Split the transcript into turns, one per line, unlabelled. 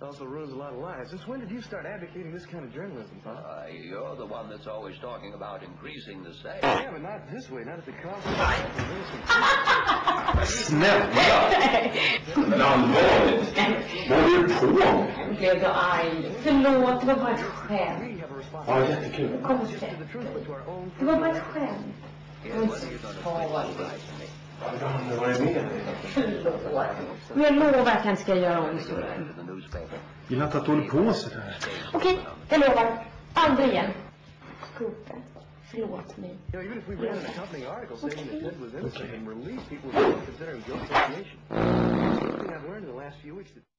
Also ruins a lot of lives. Since when did you start advocating this kind of journalism, huh?
You're the one that's always talking about increasing the stakes.
Yeah, but not this way. Not at the cost of
Snälla! Men allvarligt! Vad är du på med?
Blev du arg? Förlåt, det var bara ett skämt.
Ja, jättekul.
Kom sätt dig. Det var bara ett skämt. Men farligt.
Vad är det med dig?
Förlåt. Men jag lovar att jag inte ska göra om så.
Gillar inte att du håller på sådär.
Okej, jag lovar. Aldrig igen. Cooper. Förlåt mig.
Even if we ran an accompanying article saying that Ted was innocent and released, people would consider him guilty of assassination. Something I've learned in the last few weeks.